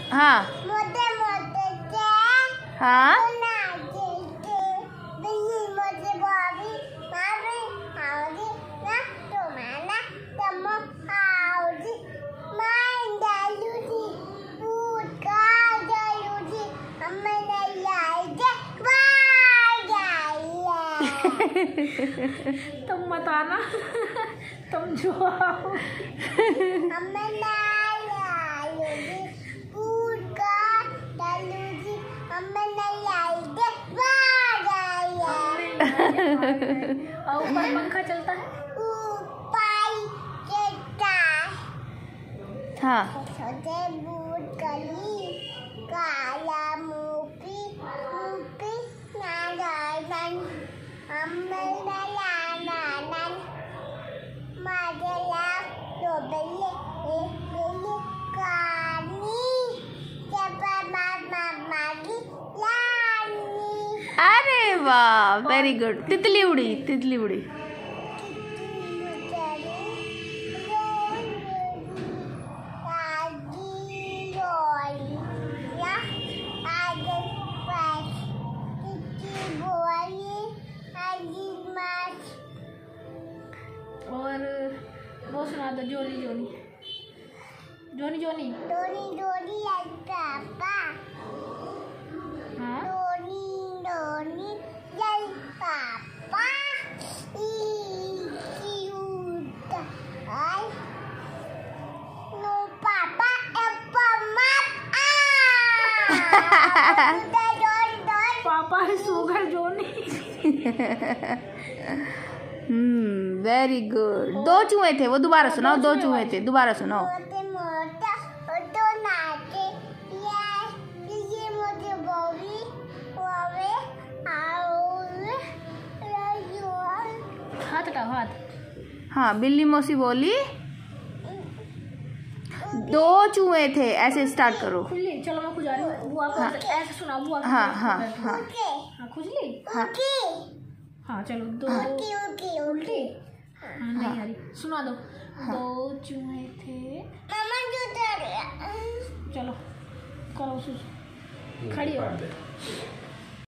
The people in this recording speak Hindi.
हाँ हाँ तुम मत आना, तुम जो आओ। और ऊपर पंखा चलता है। हाँ अरे वाह, वेरी गुड। तितली उड़ी, तितली उड़ी। और वो सुना दो, जोनी जोनी जोनी जोनी जोनी जोनी पापा। हाँ जोनी जोनी जय पापा। क्यूट आई नो पापा एप्पल मत आ। पापा है सुगर जोनी। Very good. दो चूहे थे, वो दोबारा सुनाओ। दो चूहे थे, दोबारा सुनाओ। हाथ हटाओ, हाथ। हाँ, बिल्ली मौसी बोली दो चूहे थे, ऐसे स्टार्ट करो। खुजली, चलो मैं खुजा रही हूँ। वो आपको ऐसे सुनाओ। वो हाँ हाँ हाँ हाँ, खुजली। हाँ हाँ चलो, दो उल्टी। हाँ नहीं आ रही, सुना दो। दो चूहे थे। चलो करो, खड़ी हो।